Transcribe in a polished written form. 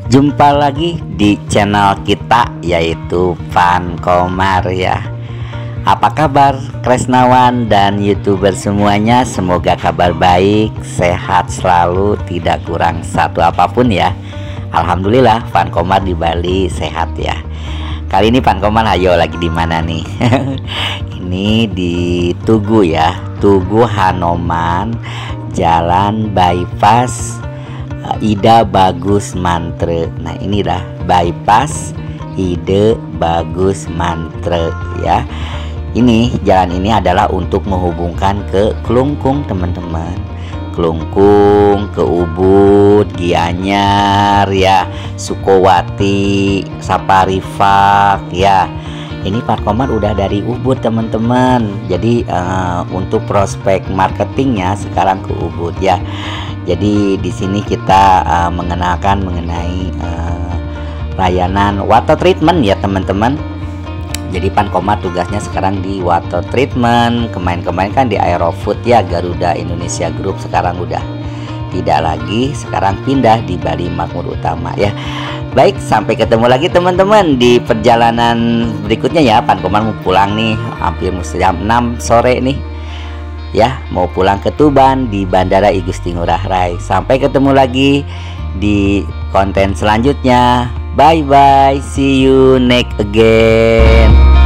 Jumpa lagi di channel kita yaitu Van Komar ya. Apa kabar Kresnawan dan YouTuber semuanya? Semoga kabar baik, sehat selalu, tidak kurang satu apapun ya. Alhamdulillah Van Komar di Bali sehat ya. Kali ini Van Komar ayo lagi di mana nih? Ini di Tugu ya, Tugu Hanoman, Jalan Bypass Ida Bagus Mantre. Nah ini dah bypass Ida Bagus Mantre ya. Ini jalan ini adalah untuk menghubungkan ke Klungkung teman-teman. Klungkung, ke Ubud, Gianyar ya, Sukowati, Saparifak ya. Ini Van Komar udah dari Ubud teman-teman. Jadi untuk prospek marketingnya sekarang ke Ubud ya. Jadi di sini kita mengenalkan mengenai layanan water treatment ya teman-teman. Jadi Van Komar tugasnya sekarang di water treatment. Kemarin-kemarin kan di Aerofood ya, Garuda Indonesia Group. Sekarang udah tidak lagi, sekarang pindah di Bali Makmur Utama ya. Baik, sampai ketemu lagi teman-teman di perjalanan berikutnya ya. Van Komar mau pulang nih, hampir jam 6 sore nih ya, mau pulang ke Tuban di Bandara I Gusti Ngurah Rai. Sampai ketemu lagi di konten selanjutnya. Bye bye, see you next again.